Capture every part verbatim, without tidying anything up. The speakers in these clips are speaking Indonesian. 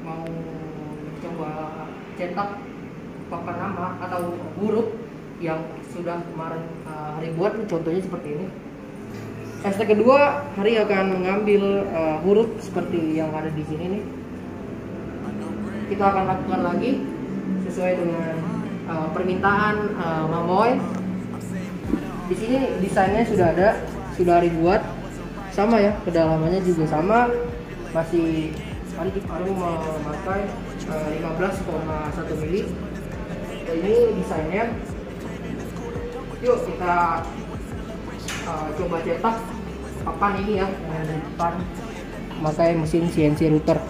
mau coba cetak papan nama atau huruf yang sudah kemarin uh, Hari buat, contohnya seperti ini. Step kedua, Hari akan mengambil uh, huruf seperti yang ada di sini nih. Kita akan lakukan lagi sesuai dengan uh, permintaan uh, Mamoy. Di sini desainnya sudah ada, sudah Hari buat, sama ya, kedalamannya juga sama, masih Hari Hari memakai uh, lima belas koma satu mili. Ini desainnya. Yuk kita uh, coba cetak papan ini ya, yang ada di depan, memakai mesin C N C router.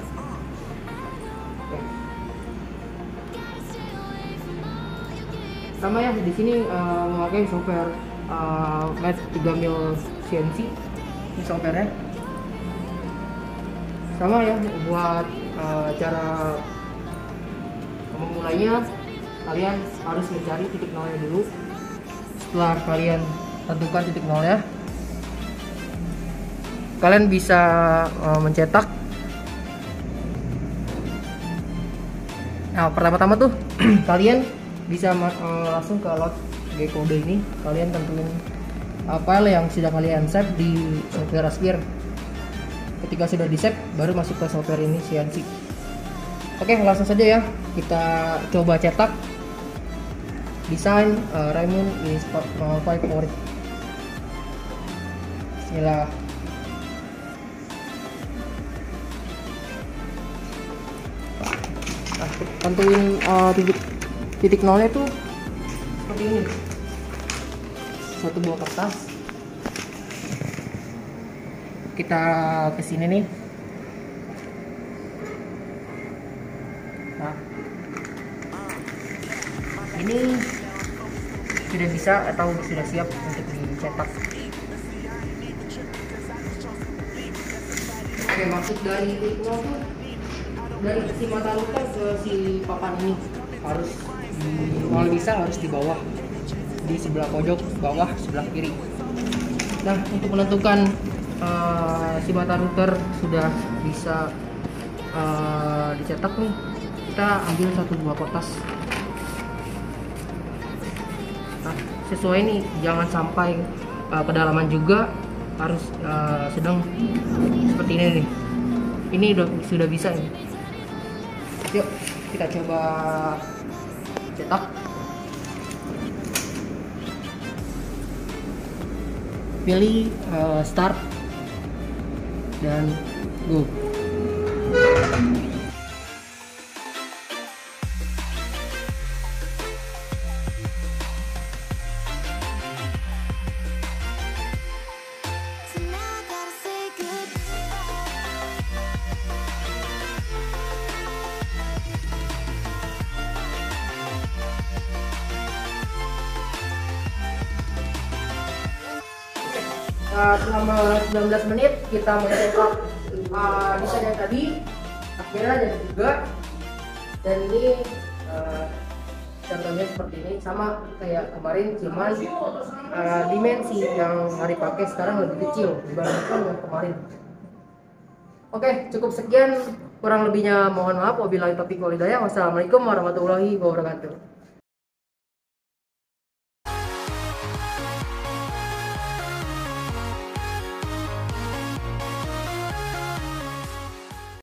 Sama ya, di sini uh, memakai software uh, Mat tiga mil C N C. Ini softwarenya sama ya. Buat uh, cara memulainya, kalian harus mencari titik nolnya dulu. Setelah kalian tentukan titik nolnya, kalian bisa uh, mencetak. Nah, pertama-tama tuh kalian bisa uh, langsung ke load G code ini. Kalian tentuin uh, file yang sudah kalian save di software Aspire. Ketika sudah di save, baru masuk ke software ini C N C. Oke, langsung saja ya, kita coba cetak desain uh, Raymond is nol lima for. Bismillah. Nah, tentuin uh, titik titik nolnya tuh seperti ini, satu buah kertas. Kita ke sini nih. Nah, ini sudah bisa atau sudah siap untuk dicetak. Oke, maksud dari titik nol tuh dari si mata router ke si papan ini harus di, kalau bisa harus di bawah, di sebelah pojok bawah sebelah kiri. Nah, untuk menentukan uh, si mata router sudah bisa uh, dicetak nih, kita ambil satu buah kertas. Nah, sesuai nih, jangan sampai uh, kedalaman juga, harus uh, sedang seperti ini nih. Ini udah sudah bisa nih. Yuk kita coba cetak. Pilih uh, start dan go. Uh, selama sembilan belas menit kita mencetak uh, desain yang tadi, akhirnya dan juga, dan ini uh, contohnya seperti ini, sama kayak kemarin, cuman uh, dimensi yang Hari pakai sekarang lebih kecil dibandingkan yang kemarin. Oke, cukup sekian, kurang lebihnya mohon maaf. Wabillahi taufiq wal hidayah. Wassalamualaikum warahmatullahi wabarakatuh.